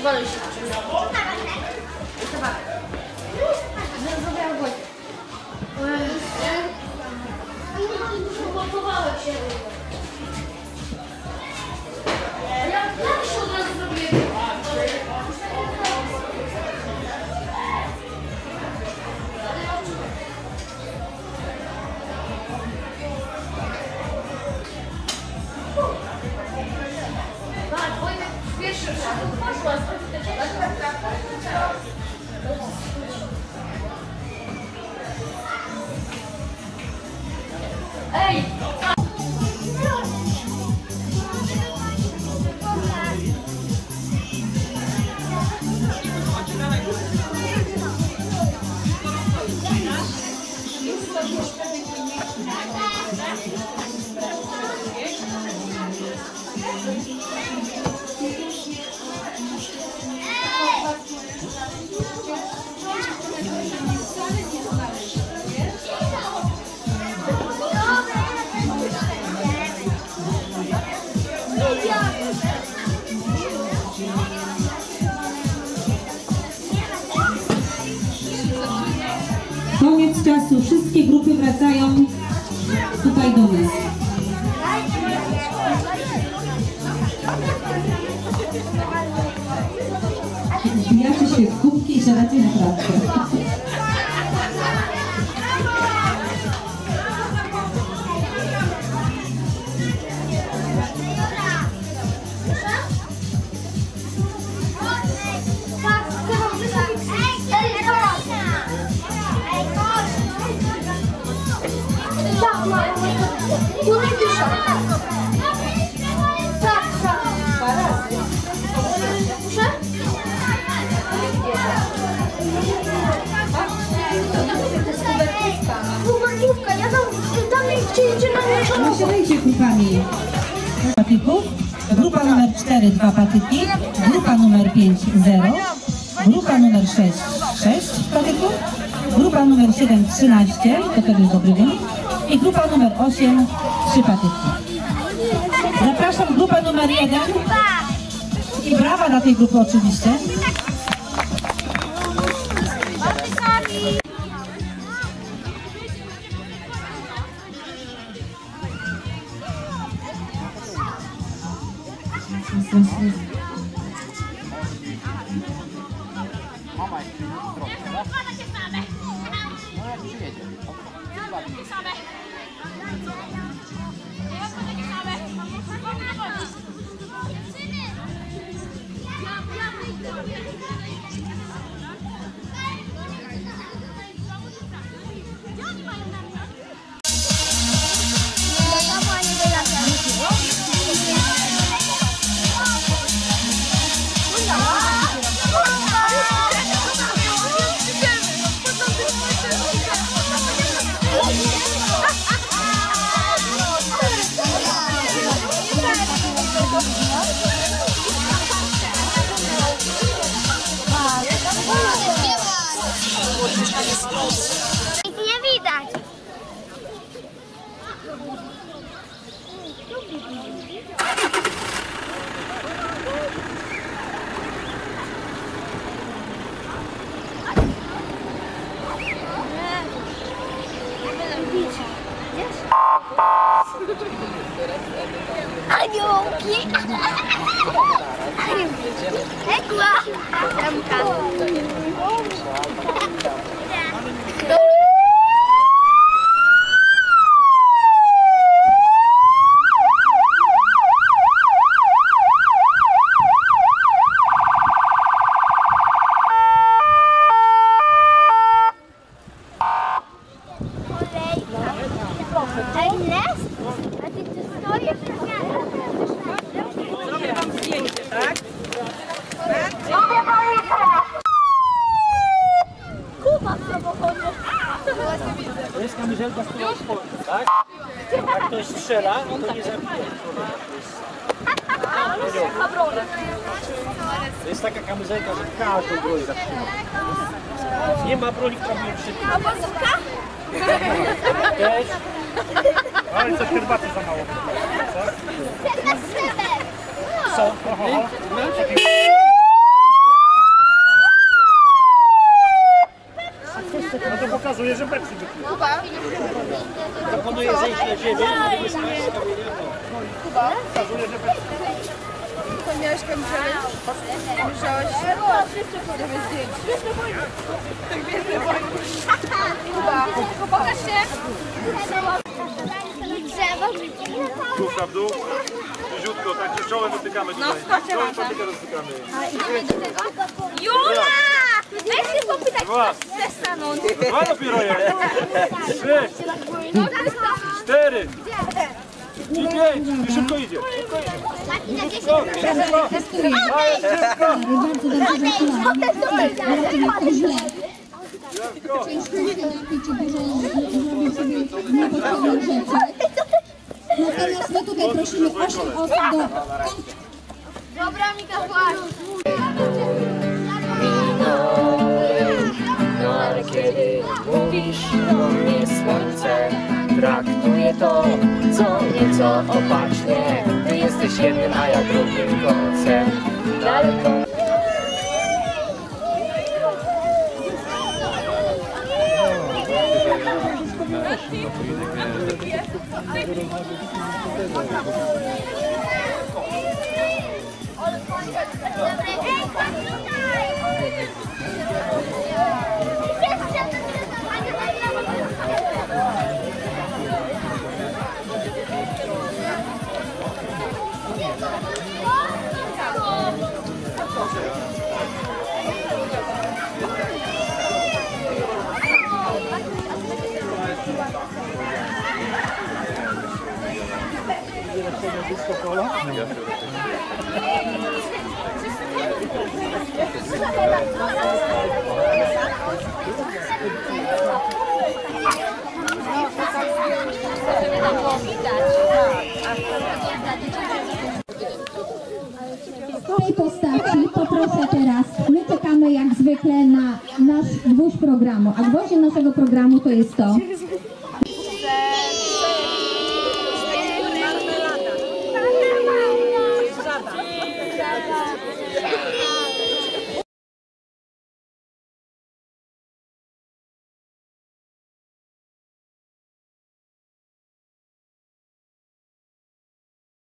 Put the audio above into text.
Rozwaluj się. Zrobiłam głos. Zblokowałeś się. Jak się od razu zrobiłem? Pierwszy poszła, ej! Koniec czasu. Wszystkie grupy wracają tutaj do nas. Wbijacie się w kubki i siadacie na pracę. Siadajcie kupami. Patyków. Grupa numer 4 2 patyki. Grupa numer 5 0. Grupa numer 6 6 patyków. Grupa numer 7 13. To też jest dobry wynik. I grupa numer 8 3 patyki. Zapraszam grupę numer 1. I brawa dla tej grupy oczywiście. Mama jest takie same. No jak przyjedzie? Takie same. Nic nie widać. Aniołki! Egła! Ernest? A ty tu stoisz? Zrobię wam zdjęcie, tak? Kuba w samochodzie. To jest kamizelka z tego sportu, tak? Jak ktoś strzela, to nie zabije. To jest taka kamizelka, że każdą broń zatrzyma. Nie ma broni, która mnie przypnie. A bazooka? Też. Ale co herbaty za mało. Co? Teraz sebek. Co? Pokazuje, że Pepsi wypił. Proponuję zejść na ziemię, żeby spać z kamienia. Pokazuje, że Pepsi. To miałeś kamizelę? Musiałeś... Żeby zdjąć. Kuba, pokaż się! Główka w dół. Bliziutko, tak się czołem dotykamy tutaj. Czołem patyka dotykamy. Jula! Weź się popytać, Dwa. chcesz stanąć. Dwa dopiero jest. 3, 4 i 5. I szybko idzie. Testuję. Bardzo dobrze zaczynamy. Ciężko się napić i dużo zrobić sobie niepotrzebnych rzeczy. Natomiast my tutaj prosimy 8 osób do... Dobra, Mika, właśnie. No ale kiedy mówisz do mnie słońce, traktuję to co nieco opacznie. Ty jesteś jednym, a ja drugim końcem. Daleko. W tej postaci poproszę teraz, my czekamy jak zwykle na nasz gwóźdź programu, a gwoździem naszego programu to jest to,